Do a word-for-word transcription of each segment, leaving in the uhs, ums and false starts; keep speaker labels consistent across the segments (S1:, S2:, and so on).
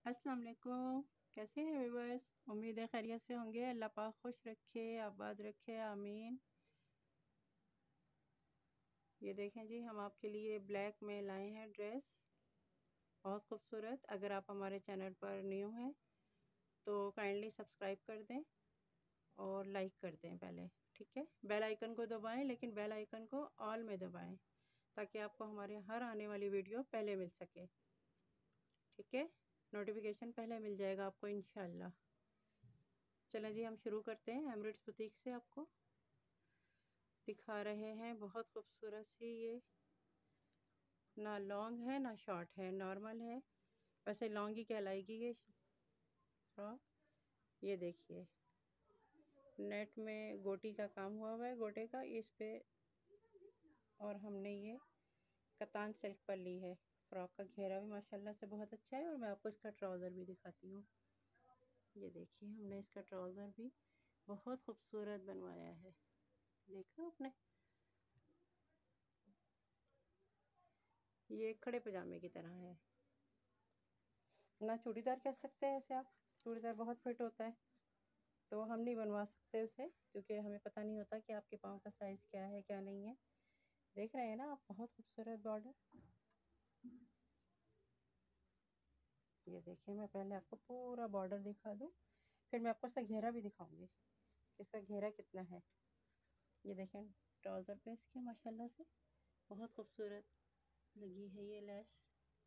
S1: अस्सलाम वालेकुम। कैसे हैं व्यूअर्स? उम्मीद है खैरियत से होंगे। अल्लाह पाक खुश रखे, आबाद रखे, आमीन। ये देखें जी, हम आपके लिए ब्लैक में लाए हैं ड्रेस, बहुत खूबसूरत। अगर आप हमारे चैनल पर न्यू हैं तो काइंडली सब्सक्राइब कर दें और लाइक कर दें पहले, ठीक है। बेल आइकन को दबाएं, लेकिन बेल आइकन को ऑल में दबाएं ताकि आपको हमारे हर आने वाली वीडियो पहले मिल सके, ठीक है। नोटिफिकेशन पहले मिल जाएगा आपको इंशाल्लाह। चलें जी, हम शुरू करते हैं। एमरेट्स बुटीक से आपको दिखा रहे हैं बहुत खूबसूरत सी, ये ना लॉन्ग है ना शॉर्ट है, नॉर्मल है। वैसे लॉन्ग ही कहलाएगी ये फ्रॉक। ये देखिए, नेट में गोटी का काम हुआ हुआ है, गोटे का इस पे, और हमने ये कतान सिल्क पर ली है। फ्रॉक का घेरा भी माशाल्लाह से बहुत अच्छा है। और मैं आपको इसका ट्राउज़र भी दिखाती हूँ। ये देखिए, हमने इसका ट्राउज़र भी बहुत खूबसूरत बनवाया है। देखा आपने? ये खड़े पजामे की तरह है, ना चूड़ीदार कह सकते हैं इसे आप। चूड़ीदार बहुत फिट होता है, तो हम नहीं बनवा सकते उसे, क्योंकि हमें पता नहीं होता कि आपके पाँव का साइज़ क्या है क्या नहीं है। देख रहे हैं ना आप, बहुत खूबसूरत बॉर्डर। ये देखिए, मैं पहले आपको पूरा बॉर्डर दिखा दूँ, फिर मैं आपको इसका घेरा भी दिखाऊंगी, इसका घेरा कितना है। ये देखें, ट्राउज़र पे इसके माशाल्लाह से बहुत खूबसूरत लगी है ये लेस।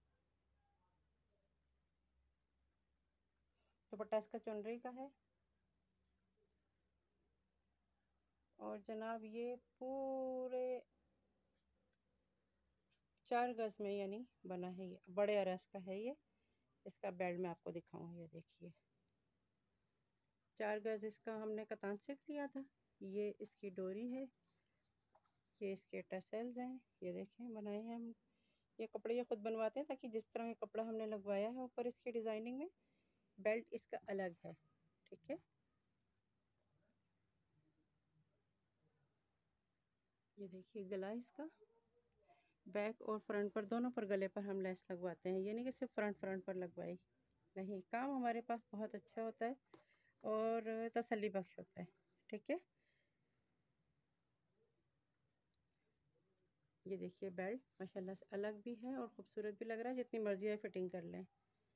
S1: दुपट्टा इसका चुनरी का है। और जनाब, ये पूरे चार गज में यानी बना है, ये बड़े अरस का है। ये इसका बेल्ट मैं आपको दिखाऊँ। ये देखिए, चार गज इसका हमने कतान से लिया था। ये इसकी डोरी है, ये इसके टसल्स हैं। ये देखें, बनाए हैं हम। ये कपड़े ये खुद बनवाते हैं, ताकि जिस तरह का कपड़ा हमने लगवाया है ऊपर इसकी डिज़ाइनिंग में, बेल्ट इसका अलग है, ठीक है। ये देखिए, गला इसका बैक और फ्रंट पर, दोनों पर गले पर हम लेस लगवाते हैं। ये नहीं कि सिर्फ फ्रंट फ्रंट पर लगवाई, नहीं। काम हमारे पास बहुत अच्छा होता है और तसल्ली बख्श होता है, ठीक है। ये देखिए, बेल्ट माशाल्लाह से अलग भी है और ख़ूबसूरत भी लग रहा है। जितनी मर्जी है फिटिंग कर लें।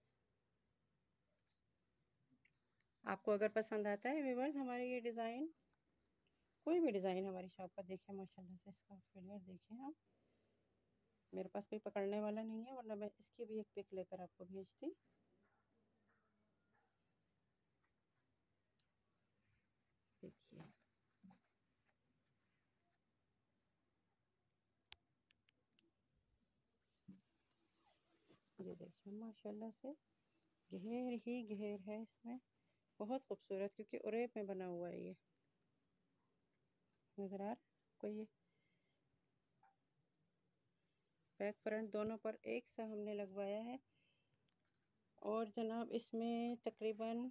S1: आपको अगर पसंद आता है व्यूअर्स हमारे ये डिज़ाइन, कोई भी डिज़ाइन हमारी शॉप पर देखें, माशाल्लाह से इसका फिगर देखें आप। मेरे पास कोई पकड़ने वाला नहीं है, वरना मैं इसकी भी एक पिक लेकर आपको भेजती। देखिए, ये देखिए, माशाल्लाह से घेर ही घेर है इसमें, बहुत खूबसूरत, क्योंकि उरेप में बना हुआ है। ये नज़र आ रहा को? ये बैक फ्रंट दोनों पर एक सा हमने लगवाया है। और जनाब, इसमें तकरीबन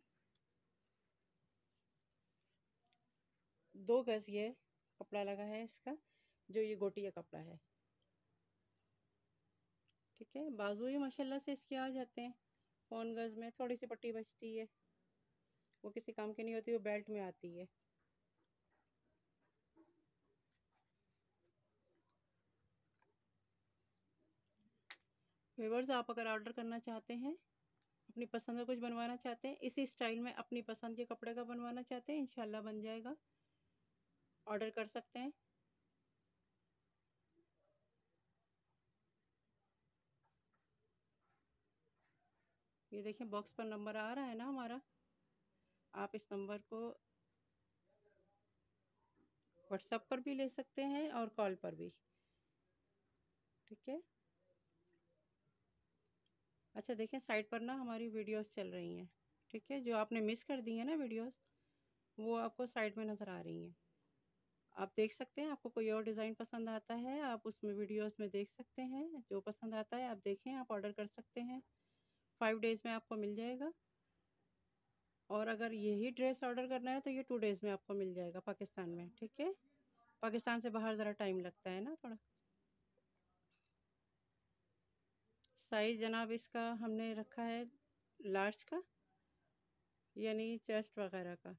S1: दो गज ये कपड़ा लगा है इसका, जो ये गोटिया कपड़ा है, ठीक है। बाजू ही माशाल्लाह से इसके आ जाते हैं। पौन गज में थोड़ी सी पट्टी बचती है, वो किसी काम की नहीं होती, वो बेल्ट में आती है। व्यूअर्स, आप अगर ऑर्डर करना चाहते हैं, अपनी पसंद का कुछ बनवाना चाहते हैं, इसी स्टाइल में अपनी पसंद के कपड़े का बनवाना चाहते हैं, इंशाल्लाह बन जाएगा। ऑर्डर कर सकते हैं। ये देखिए, बॉक्स पर नंबर आ रहा है ना हमारा, आप इस नंबर को व्हाट्सएप पर भी ले सकते हैं और कॉल पर भी, ठीक है। अच्छा देखें, साइड पर ना हमारी वीडियोस चल रही हैं, ठीक है। जो आपने मिस कर दी है ना वीडियोस, वो आपको साइड में नज़र आ रही हैं। आप देख सकते हैं। आपको कोई और डिज़ाइन पसंद आता है, आप उसमें वीडियोस में देख सकते हैं। जो पसंद आता है आप देखें, आप ऑर्डर कर सकते हैं। फाइव डेज़ में आपको मिल जाएगा। और अगर यही ड्रेस ऑर्डर करना है तो ये टू डेज़ में आपको मिल जाएगा पाकिस्तान में, ठीक है। पाकिस्तान से बाहर ज़रा टाइम लगता है ना थोड़ा। साइज़ जनाब इसका हमने रखा है लार्ज का, यानी चेस्ट वगैरह का।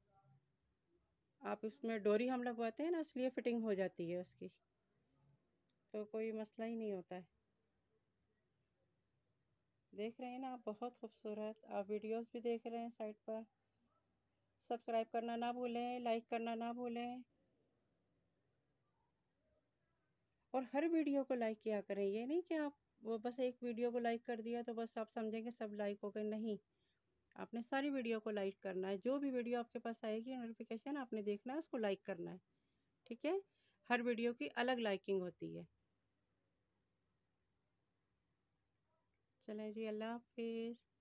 S1: आप उसमें डोरी हम लगवाते हैं ना, इसलिए फिटिंग हो जाती है उसकी, तो कोई मसला ही नहीं होता है। देख रहे हैं ना आप, बहुत खूबसूरत। आप वीडियोस भी देख रहे हैं साइट पर। सब्सक्राइब करना ना भूलें, लाइक करना ना भूलें, और हर वीडियो को लाइक किया करें। ये नहीं कि आप वो बस एक वीडियो को लाइक कर दिया तो बस आप समझेंगे सब लाइक हो गए, नहीं। आपने सारी वीडियो को लाइक करना है। जो भी वीडियो आपके पास आएगी नोटिफिकेशन, आपने देखना है, उसको लाइक करना है, ठीक है। हर वीडियो की अलग लाइकिंग होती है। चलें जी, अल्लाह हाफिज़।